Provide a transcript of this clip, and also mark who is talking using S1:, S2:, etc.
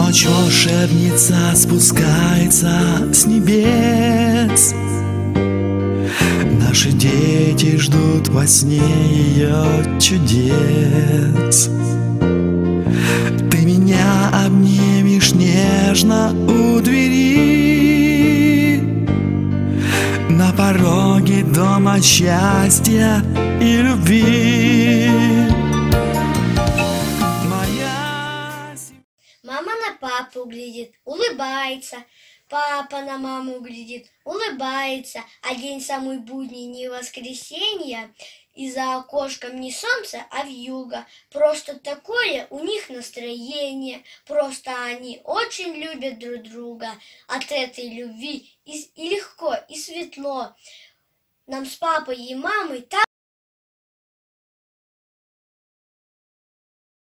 S1: Ночь волшебница спускается с небес. Наши дети ждут во сне ее чудес. Ты меня обнимешь нежно у двери, на пороге дома счастья и любви.
S2: Мама на папу глядит, улыбается. Папа на маму глядит, улыбается. А день самый будний, не воскресенье, и за окошком не солнце, а вьюга. Просто такое у них настроение. Просто они очень любят друг друга. От этой любви и легко, и светло. Нам с папой и мамой так